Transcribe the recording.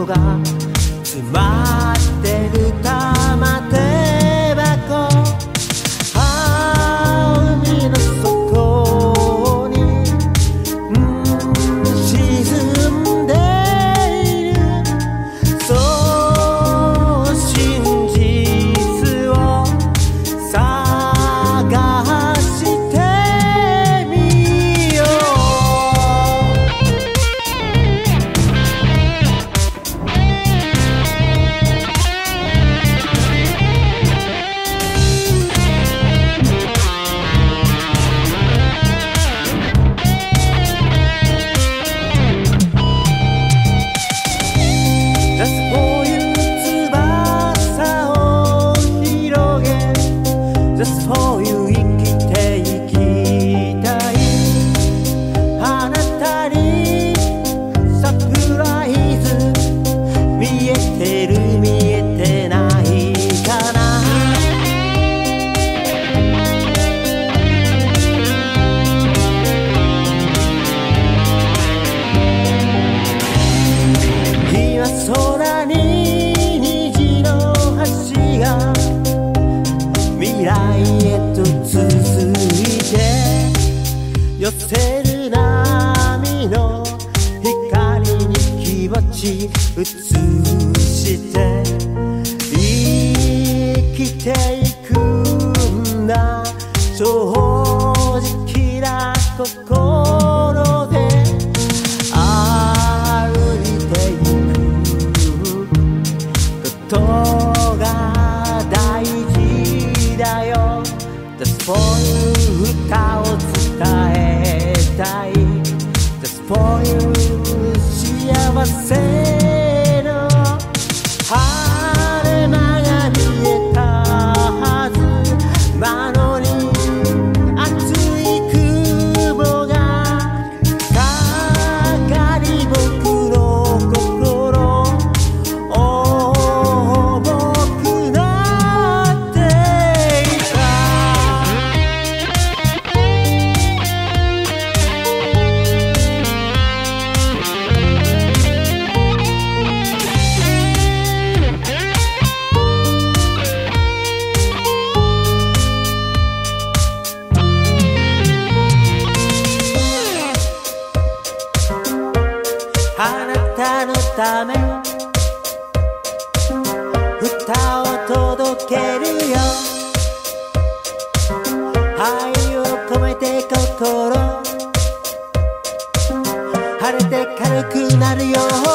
が詰まってる玉手箱、海の底に沈んでいる、そう真実を探してみよう。Just for you 生きていきたい、あなたにサプライズ、見えてる見えてないかな。今空に虹の橋が未来へと続いて、寄せる波の光に気持ち移して生きていくんだ、正直な心で歩いていくことが大事だよ。Just for you 歌を伝えたい、 Just for you 幸せの晴れ間が見えたはずなのに、熱い雲がかかり僕の心重くなっていた。あなたのため歌を届けるよ、愛を込めて心晴れて軽くなるよ。